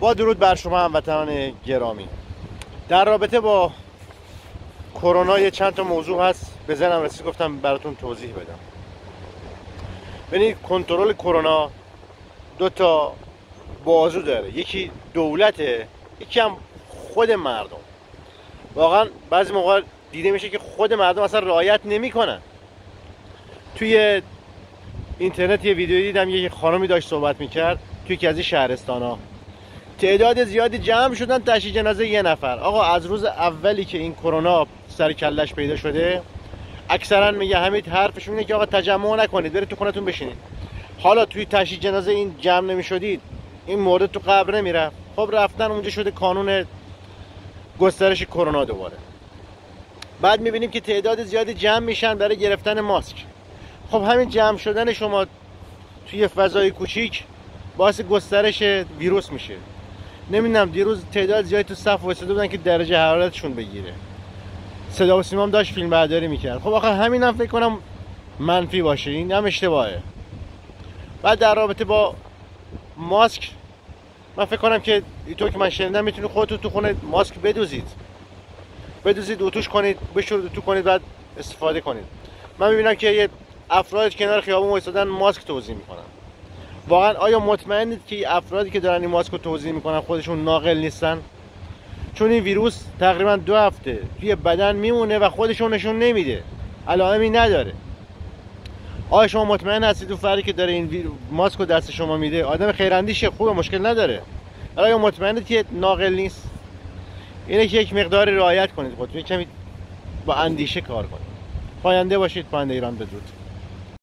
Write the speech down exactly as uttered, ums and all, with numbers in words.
با درود بر شما هموطنان گرامی. در رابطه با کرونا یه چند تا موضوع هست به ذهنم رسید گفتم براتون توضیح بدم. ببینید کنترل کرونا دو تا بازو داره، یکی دولته، یکی هم خود مردم. واقعا بعضی موقع دیده میشه که خود مردم اصلا رعایت نمیکنن. توی اینترنت یه ویدیو دیدم، یه خانمی داشت صحبت میکرد توی یکی از این شهرستانا. تعداد زیادی جمع شدن تشییع جنازه یه نفر. آقا از روز اولی که این کرونا سر کلش پیدا شده اکثرا میگه همین حرفشون اینه که آقا تجمع نکنید، برید تو خونتون بشینید. حالا توی تشییع جنازه این جمع نمیشدید این مورد تو قبر نمیرفت. خب رفتن اونجا شده قانون گسترش کرونا دوباره. بعد میبینیم که تعداد زیادی جمع میشن برای گرفتن ماسک. خب همین جمع شدن شما توی فضای کوچیک باعث گسترش ویروس میشه. نمیدونم دیروز تعداد زیادی تو صف وایساده بودن که درجه حرارتشون بگیره. صدا و سیما هم داشت فیلم برداری میکرد. خب آخه همین هم فکر کنم منفی باشه، این هم اشتباهه. بعد در رابطه با ماسک من فکر کنم که اینطور که من شنیدم میتونید خودتون تو خونه ماسک بدوزید بدوزید اتوش کنید، بشورید اتو کنید، بعد استفاده کنید. من میبینم که یه افراد کنار خیابون وایسادن ماسک توزیع میکنن. واقعا آیا مطمئنید که افرادی که دارن این ماسک رو توزیع میکنن خودشون ناقل نیستن؟ چون این ویروس تقریبا دو هفته توی بدن میمونه و خودشون نشون نمیده، علائمی نداره. آیا شما مطمئن هستید اون فردی که داره این ماسک رو دست شما میده آدم خیراندیشه، خوبه، مشکل نداره؟ آیا مطمئنید که ناقل نیست؟ اینه که یک مقداری رعایت کنید، خودتون کمی با اندیشه کار کنید. پاینده باشید. پاینده ایران بدرود.